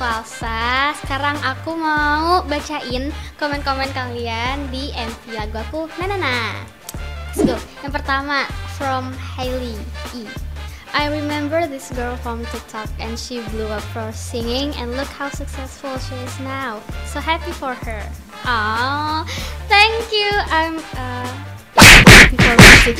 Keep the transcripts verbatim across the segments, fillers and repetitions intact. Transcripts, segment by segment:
aku Alsa. Sekarang aku mau bacain komen-komen kalian di M V lagu aku Nanana. Let's go. Yang pertama from Hailey E. I remember this girl from TikTok and she blew up for singing and look how successful she is now. So happy for her. Oh, thank you. I'm uh happy for watching.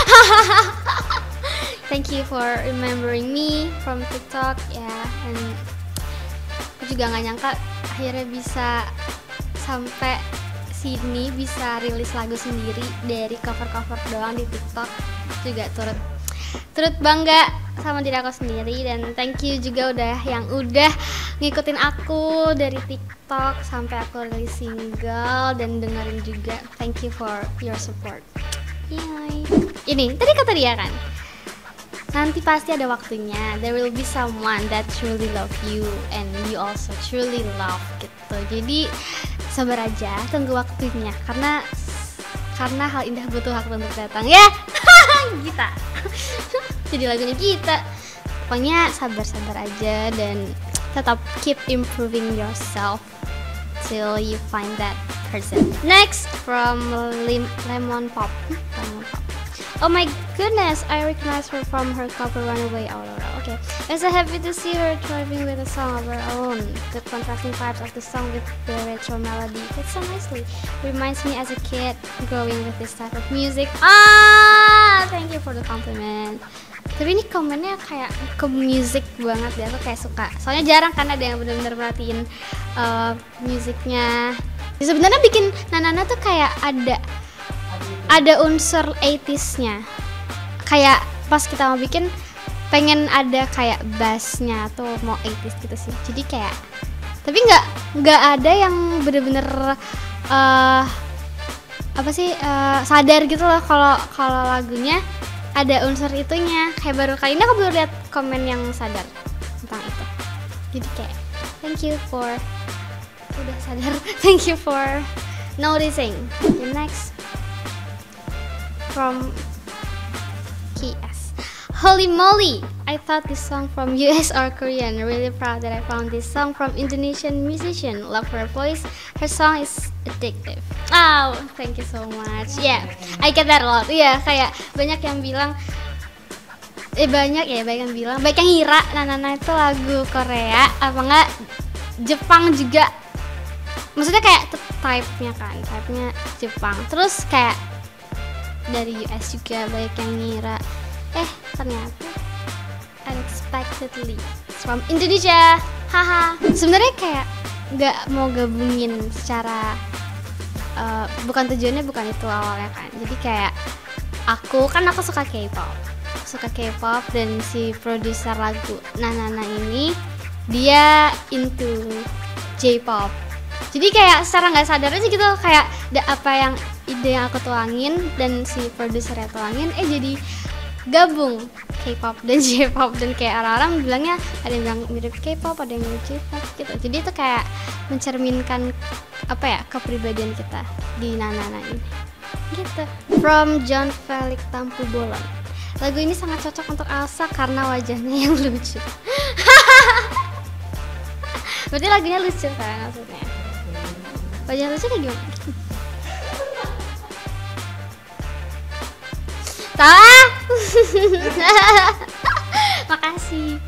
Thank you for remembering me from TikTok ya, yeah, and aku juga nggak nyangka akhirnya bisa sampai sini, bisa rilis lagu sendiri dari cover-cover doang di TikTok. Juga turut turut bangga sama diri aku sendiri, dan thank you juga udah yang udah ngikutin aku dari TikTok sampai aku rilis single dan dengerin juga. Thank you for your support. Yay. Ini tadi kata dia kan, nanti pasti ada waktunya. There will be someone that truly love you and you also truly love gitu. Jadi sabar aja, tunggu waktunya, karena karena hal indah butuh waktu untuk datang ya. Kita jadi lagunya kita. Pokoknya sabar-sabar aja dan tetap keep improving yourself till you find that person. Next from Lim- Lemon Pop. Lemon Pop. Oh my goodness, I recognize her from her cover Runaway Aurora. Okay, I'm so happy to see her thriving with a song of her own. The contrasting vibes of the song with the retro melody fits so nicely. Reminds me as a kid growing with this type of music. Ah, thank you for the compliment. Tapi ini komennya kayak ke music banget deh, aku kayak suka. Soalnya jarang kan ada yang benar-benar perhatiin uh, musiknya. Ya, sebenarnya bikin Nanana tuh kayak ada ada unsur eighties-nya. Kayak pas kita mau bikin pengen ada kayak bass-nya atau mau eighties gitu sih. Jadi kayak tapi nggak nggak ada yang bener-bener uh, apa sih uh, sadar gitu loh kalau kalau lagunya ada unsur itunya. Kayak baru kali ini aku baru lihat komen yang sadar tentang itu. Jadi kayak thank you for udah sadar. Thank you for noticing. The next from K S. Holy moly! I thought this song from U S or Korean. Really proud that I found this song from Indonesian musician. Love her voice. Her song is addictive. Oh, thank you so much. Yeah, I get that a lot. Iya, yeah, kayak banyak yang bilang eh banyak ya, banyak yang bilang, banyak yang ngira Nanana itu lagu Korea apa enggak Jepang juga. Maksudnya kayak type-nya kan, type-nya Jepang. Terus kayak dari U S juga banyak yang ngira, eh ternyata unexpectedly it's from Indonesia. Haha. Sebenarnya kayak nggak mau gabungin secara uh, bukan tujuannya, bukan itu awalnya kan. Jadi kayak aku kan aku suka K-pop, suka K-pop dan si produser lagu Nanana ini dia into J-pop. Jadi kayak secara nggak sadar aja gitu, kayak apa yang ide yang aku tuangin dan si produsernya tuangin, eh jadi gabung K-pop dan J-pop. Dan kayak orang-orang bilangnya ada yang bilang mirip K-pop, ada yang mirip J-pop gitu. Jadi itu kayak mencerminkan apa ya, kepribadian kita di Nanana ini gitu. From John Felix Tampu Bolon. Lagu ini sangat cocok untuk Alsa karena wajahnya yang lucu. Berarti lagunya lucu kan maksudnya? Wajah lucu kayak gimana? Salah. Makasih.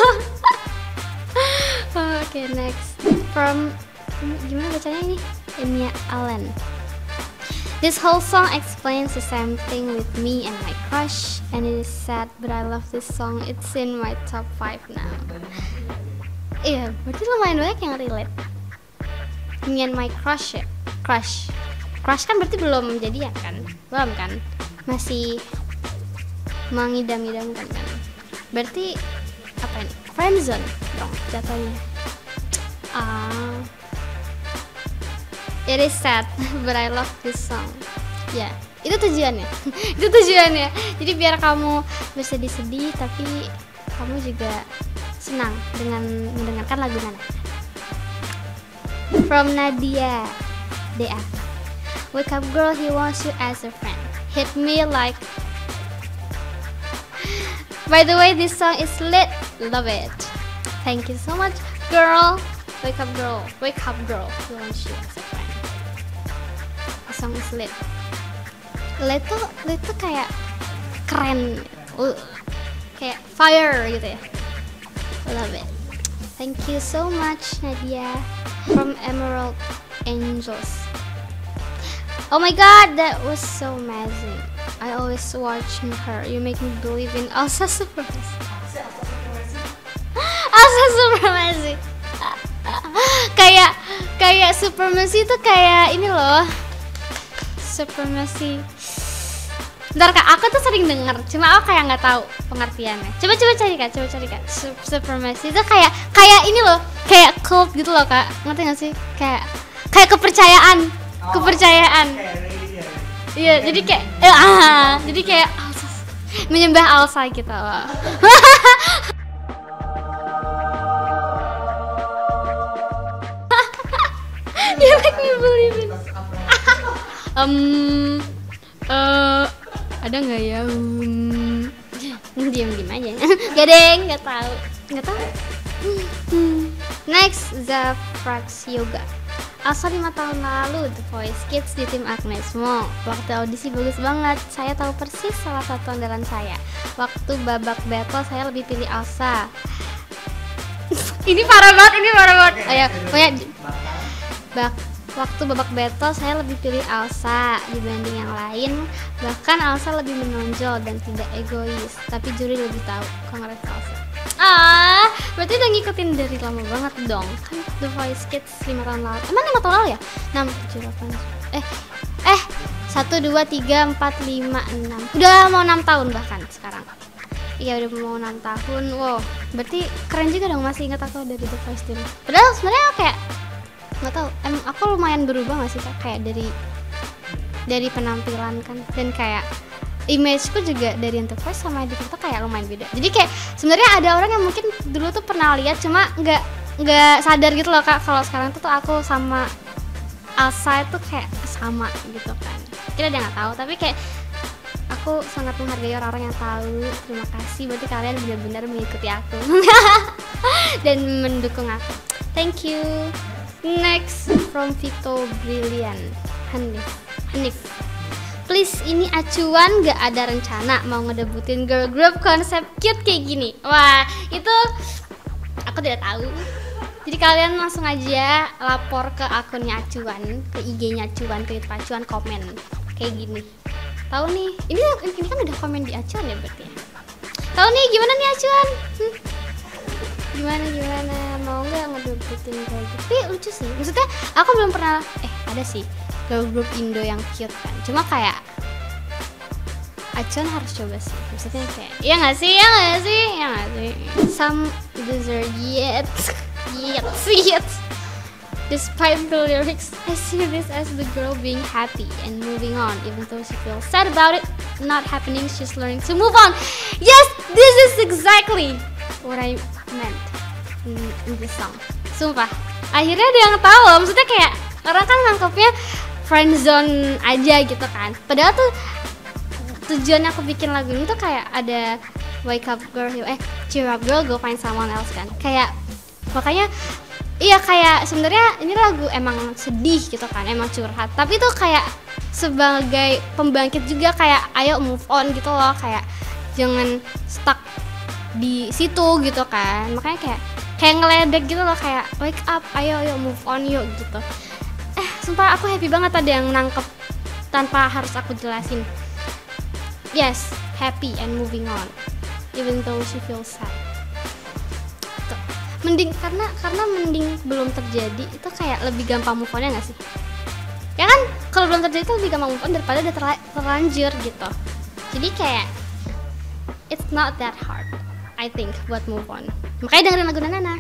Oke, okay, next from gimana bacanya ini? Enya Allen. This whole song explains the same thing with me and my crush, and it is sad, but I love this song. It's in my top five now. Iya, berarti lumayan banyak yang relate. Me and my crush ya, crush, crush kan berarti belum jadian kan, belum kan, masih mengidam-idamkan kan. Berarti apa ini? Friendzone dong jatuhnya. Ah, it is sad, but I love this song. Ya, yeah, itu tujuannya. Itu tujuannya. Jadi biar kamu bersedih-sedih, tapi kamu juga senang dengan mendengarkan lagu Nana. From Nadia D A. Wake up girl, he wants you as a friend. Hit me like. By the way, this song is lit. Love it. Thank you so much girl, wake up girl, wake up girl. You want you as a friend. The song is lit. Lit tuh, lit tuh kayak keren, uh, kayak fire gitu ya. Love it. Thank you so much Nadia from Emerald Angels. Oh my god, that was so amazing. I always watching her. You make me believe in Elsa Supremacy. Elsa Supremacy. kayak kayak Supremacy itu kayak ini loh. Supremacy. Bentar kak, aku tuh sering denger, cuma aku kayak nggak tahu pengertiannya. Coba coba cari kak, coba cari kak. Supremacy itu kayak kayak ini loh, kayak cult gitu loh kak. Ngerti nggak sih? Kayak kayak kepercayaan. Oh, kepercayaan iya jadi kayak eh, ah jadi kayak Alsa, menyembah Alsa gitu loh. You make me believe it. um uh, ada nggak ya um, diam diam aja. Gak deng, nggak tahu nggak tahu. Next, Zafrax Yoga. Elsa lima tahun lalu The Voice Kids di tim Agnes Mo. Waktu audisi bagus banget. Saya tahu persis salah satu andalan saya. Waktu babak battle saya lebih pilih Elsa. Ini parah banget, ini parah banget. Oh ya, pokoknya bak waktu babak battle saya lebih pilih Elsa dibanding yang lain. Bahkan Elsa lebih menonjol dan tidak egois. Tapi juri lebih tahu. Kongres Elsa. Ah, berarti udah ngikutin dari lama banget dong. Kan The Voice Kids lima tahun lalu. Emang lima tahun lalu ya? enam, tujuh, delapan. Eh, eh, satu, dua, tiga, empat, lima, enam. Udah mau enam tahun bahkan sekarang. Iya, udah mau enam tahun. Wow, berarti keren juga dong, masih ingat aku dari The Voice dulu. Padahal sebenarnya kayak nggak tahu, emang aku lumayan berubah nggak sih kak? Kayak dari dari penampilan kan, dan kayak imageku juga dari The Voice sama di TikTok kayak lumayan beda. Jadi kayak sebenarnya ada orang yang mungkin dulu tuh pernah lihat cuma nggak nggak sadar gitu loh kak. Kalau sekarang tuh, tuh aku sama Elsa itu kayak sama gitu kan. Kita udah nggak tahu, tapi kayak aku sangat menghargai orang-orang yang tahu. Terima kasih, berarti kalian benar-benar mengikuti aku dan mendukung aku. Thank you. Next from Vito Brilliant, Hanif. Hanif. Please, ini acuan gak ada rencana mau ngedebutin girl group konsep cute kayak gini. Wah, itu aku tidak tahu. Jadi kalian langsung aja lapor ke akunnya acuan, ke I G-nya acuan, ke YouTube acuan, komen kayak gini. Tahu nih, ini ini kan udah komen di acuan ya berarti ya. Tahu nih gimana nih acuan? Hmm. Gimana gimana mau nggak ngedebutin girl group? Tapi lucu sih. Maksudnya aku belum pernah eh ada sih girl group Indo yang cute kan, cuma kayak acuan harus coba sih, maksudnya kayak iya nggak sih, ya nggak sih, ya nggak sih. Some dessert yet yet yet despite the lyrics, I see this as the girl being happy and moving on, even though she feels sad about it not happening. She's learning to move on. Yes, this is exactly what I meant in, in this song. Sumpah, akhirnya ada yang tahu loh. Maksudnya kayak orang kan nangkepnya friendzone aja gitu kan, padahal tuh tujuan aku bikin lagu ini tuh kayak ada wake up girl, eh cheer up girl, go find someone else kan. Kayak makanya iya kayak sebenarnya ini lagu emang sedih gitu kan, emang curhat, tapi tuh kayak sebagai pembangkit juga, kayak ayo move on gitu loh, kayak jangan stuck di situ gitu kan. Makanya kayak kayak ngeledek gitu loh, kayak wake up, ayo ayo move on yuk gitu. Eh sumpah aku happy banget ada yang nangkep tanpa harus aku jelasin. Yes, happy and moving on even though she feels sad. Tuh. Mending karena karena mending belum terjadi itu kayak lebih gampang move on-nya nggak sih? Ya kan kalau belum terjadi itu lebih gampang move on daripada udah terla- terlanjur gitu. Jadi kayak it's not that hard I think buat move on. Makanya dengerin lagu Nana.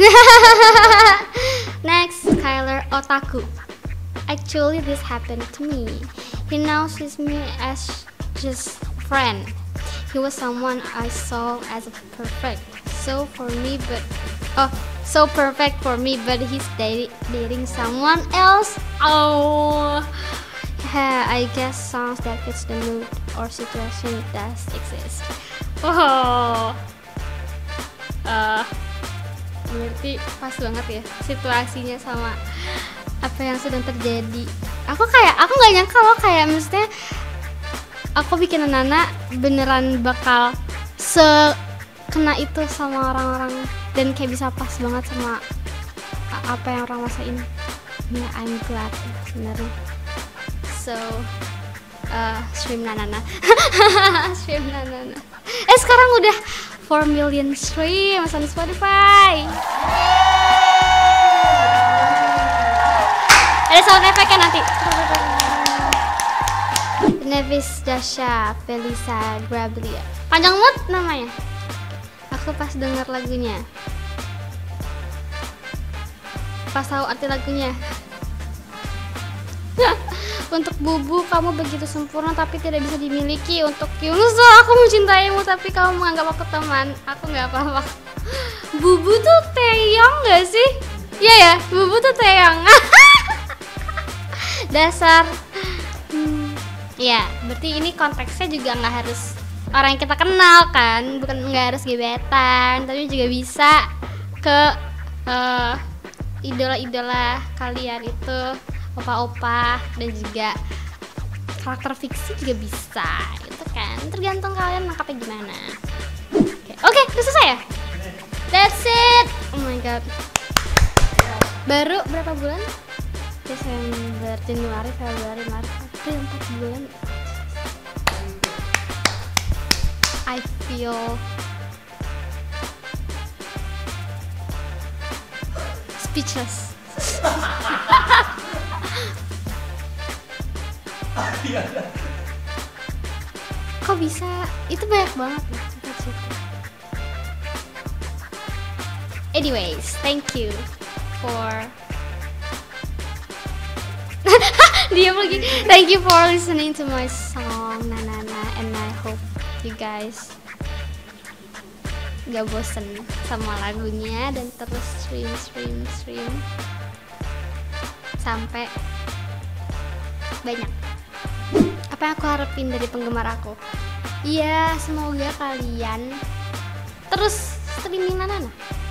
Next, Skylar Otaku. Actually this happened to me. He now sees me as just friend. He was someone I saw as perfect. So for me, but oh, so perfect for me, but he's dating dating someone else. Oh, yeah, I guess songs that fits the mood or situation does exist. Oh, uh, berarti berarti pas banget ya situasinya sama apa yang sedang terjadi. Aku kayak aku nggak nyangka loh, kayak maksudnya aku bikin Nana beneran bakal sekena itu sama orang-orang dan kayak bisa pas banget sama apa yang orang rasain. Ya, I'm glad sebenarnya. So uh, stream Nanana. Stream Nanana. Eh sekarang udah four million streams on Spotify. Ada sound effect-nya nanti. Nevis Dasha Felisa Grablia. Panjang banget namanya. Aku pas denger lagunya, pas tahu arti lagunya. Untuk Bubu, kamu begitu sempurna tapi tidak bisa dimiliki. Untuk Yunuso, aku mencintaimu tapi kamu menganggap aku teman. Aku nggak apa-apa. Bubu tuh Taeyong nggak sih? Iya ya, Bubu tuh Taeyong. Dasar. Hmm. Ya, berarti ini konteksnya juga nggak harus orang yang kita kenal kan, bukan nggak harus gebetan, tapi juga bisa ke uh, idola-idola kalian itu, opa-opa, dan juga karakter fiksi juga bisa, itu kan tergantung kalian nangkapnya gimana. Oke, okay, udah selesai ya? That's it. Oh my god. Baru berapa bulan? Desember, Januari, Februari, Maret, April, empat bulan. I feel speechless. Kok bisa? Itu banyak banget loh. Anyways, thank you for Diam lagi. Thank you for listening to my song Nanana, and I hope you guys gak bosen sama lagunya dan terus stream stream stream sampai banyak. Apa yang aku harapin dari penggemar aku? Iya, semoga kalian terus streaming Nanana.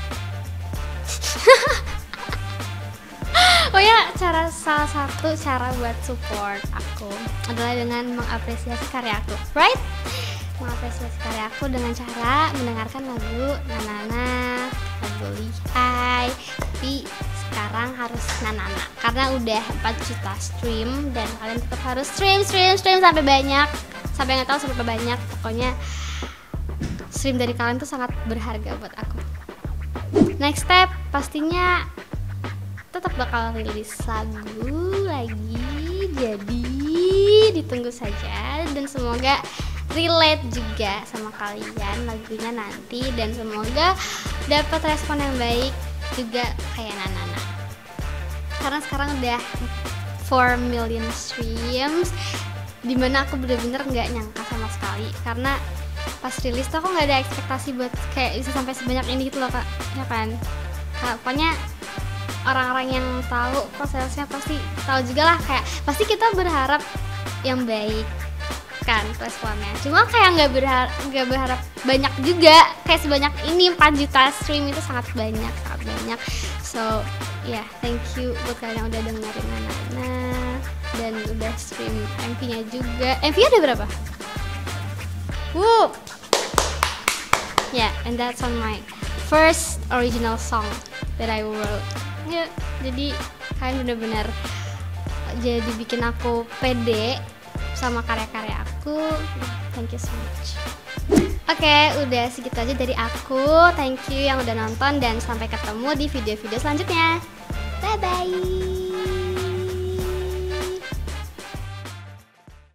Oh ya, cara salah satu cara buat support aku adalah dengan mengapresiasi karya aku, right? Mengapresiasi karya aku dengan cara mendengarkan lagu Nanana, lagu Lihai, tapi sekarang harus Nanana karena udah empat juta stream dan kalian tetap harus stream, stream, stream sampai banyak, sampai nggak tahu sampai banyak. Pokoknya stream dari kalian tuh sangat berharga buat aku. Next step pastinya tetap bakal rilis lagu lagi, jadi ditunggu saja dan semoga relate juga sama kalian lagunya nanti dan semoga dapat respon yang baik juga kayak Nanana. Karena sekarang udah four million streams, dimana aku bener-bener nggak nyangka sama sekali karena pas rilis tuh aku nggak ada ekspektasi buat kayak bisa sampai sebanyak ini gitu loh kak, ya kan? Nah, pokoknya orang-orang yang tahu prosesnya pasti tahu juga lah, kayak pasti kita berharap yang baik kan responnya, cuma kayak nggak berharap nggak berharap banyak juga kayak sebanyak ini. Empat juta stream itu sangat banyak, sangat banyak. So ya yeah, thank you buat kalian yang udah dengerin Nanana dan udah stream M V-nya juga. M V-nya ada berapa? Woo! Yeah, and that's on my first original song that I wrote. Ya, jadi kalian benar-benar jadi bikin aku pede sama karya-karya aku. Thank you so much. Oke, okay, udah segitu aja dari aku. Thank you yang udah nonton dan sampai ketemu di video-video selanjutnya. Bye bye.